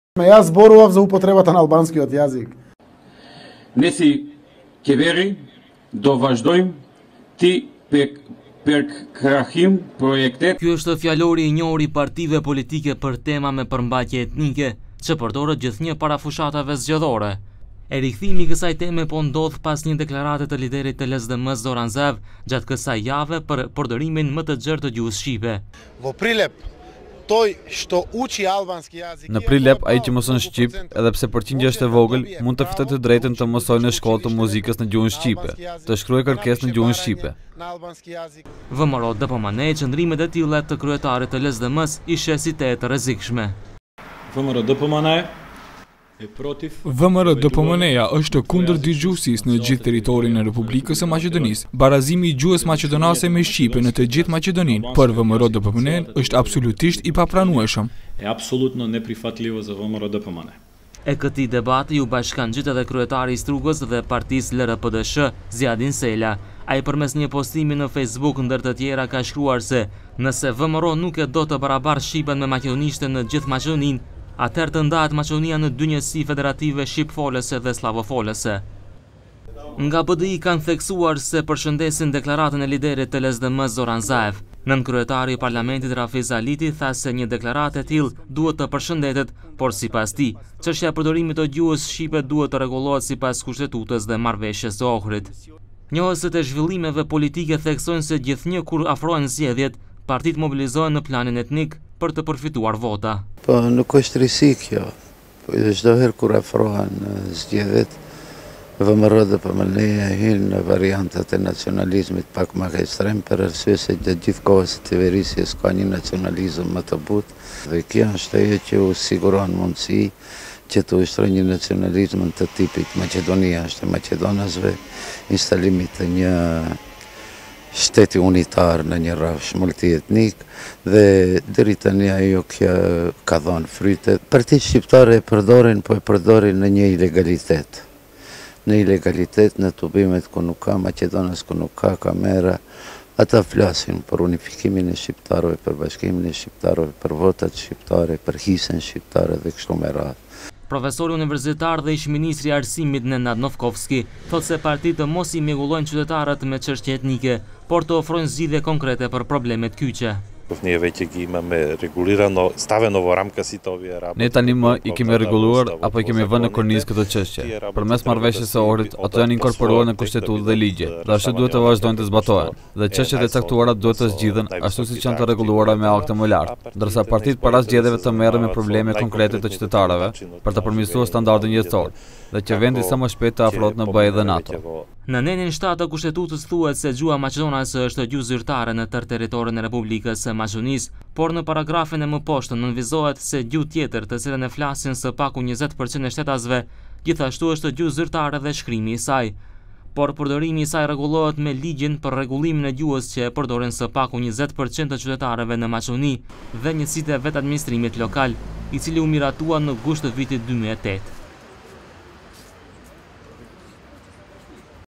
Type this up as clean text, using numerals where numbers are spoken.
Ja zborував за употребата на албанскиот јазик. Не си кевери, доваждojmë ti përkrahim projektet. Ky është fjalori I njohur I partive politike për tema me përmbajtje etnike, që përdoret gjithnjë para fushatave zgjedhore. E rikthimi I kësaj teme po ndodh pas një deklarate të liderit të LSDM-s Zoran Zaev gjatë kësaj jave për përdorimin më të gjerë të gjuhës shqipe. Në Prilep, ai që mëson shqip, edhe pse përqindja është e vogël, mund të fitojë të drejtën të mësojë në shkollë të muzikës në gjuhën shqipe, të shkruajë kërkesë në gjuhën shqipe. VMRO DPMN qëndrimet e tilla të kryetarit të LSDM-s I sheh si të rrezikshme. VMRO DPMN-ja është kundër digjuhësisë në gjithë territorin e Republikës së Maqedonisë. Barazimi I gjuhës maqedonase me shqipe në të gjithë Maqedoninë për VMRO DPMN është absolutisht I papranueshëm. Apsolutno neprihvatljivo za VMRO DPMN. E këtij debati u bashkangjit edhe kryetari I Strugës dhe partisë LRPDSH, Zjadin Sela. Ai përmes një postimi në Facebook ndër të tjera ka shkruar se nëse VMRO nuk e do të barabartë shqipen me maqedonishte në gjithë Maqedoninë, atëherë të ndahet Maqedonia në dy njësi federative shqipfolese dhe slavofolese. Nga BDI kanë theksuar se përshëndesin deklaratën e liderit të LSDM-s Zoran Zaev. Nënkryetari I Parlamentit Rafiz Aliti tha se një deklaratë e tillë duhet të përshëndetet, por sipas tij, çështja e përdorimit të gjuhës shqipe duhet të rregullohet sipas kushtetutës dhe marrëveshjes së Ohrit. Njohësit e zhvillimeve politike theksojnë se gjithnjë kur afrohen zgjedhjet, partitë mobilizohen në planin etnik për të përfituar vota. Po nuk është risi kjo. Çdo herë kur afrohen zgjedhjet, VMRO DPMN hyn në variantat e nacionalizmit pak më ekstrem për arsye se gjatë gjithë kohës së qeverisjes ka një nacionalizëm më të butë dhe kjo është ajo që u siguron mundësi që të ushtrojë një nacionalizëm të tipit Maqedonia është e maqedonasve, instalimit të një shteti unitar në një rrafsh multietnik dhe deri tani ajo kjo ka dhënë fryte. Partitë shqiptare e përdorin, po e përdorin në një ilegalitet. Në ilegalitet, në tubimet ku nuk ka Maqedonas, ku nuk ka kamera, ata flasin për unifikimin e shqiptarëve, për bashkimin e shqiptarëve, për votat shqiptare, për hisën shqiptare dhe kështu me radhë. Profesori universitar dhe ish-ministri I Arsimit Nenad Novkovski thotë se partitë mos I mregullojnë qytetarët me çështje etnike, por të ofrojnë zgjidhje konkrete për problemet kyçe. Ne tani më I kemi rregulluar apo I kemi vënë në kornizë këtë çështje. Përmes marrëveshjes së Ohrit, ato janë inkorporuar në kushtetutë dhe ligje, dhe ashtu duhet të vazhdojnë të zbatohen. Dhe çështjet e caktuara duhet të zgjidhen ashtu siç janë të rregulluara me akte më lartë, ndërsa partitë para zgjedhjeve të merren me probleme konkrete të qytetarëve për të përmirësuar standardin jetësor dhe që vendi sa më shpejt të afrohet në BE dhe NATO. Në nenin 7 të kushtetutës thuhet se gjuha maqedonase është gjuhë zyrtare në tërë territorin e Republikës së Maqedonisë, por në paragrafin e mëposhtë nënvizohet se gjuhë tjetër të cilën e flasin së paku 20% e shtetasve, gjithashtu është gjuhë zyrtare dhe shkrimi I saj. Por përdorimi I saj rregullohet me ligjin për rregullimin e gjuhës që e përdorin së paku 20% të qytetarëve në Maqedoni dhe njësitë e vetë administrimit lokal, I cili u miratua në gusht të vitit 2008.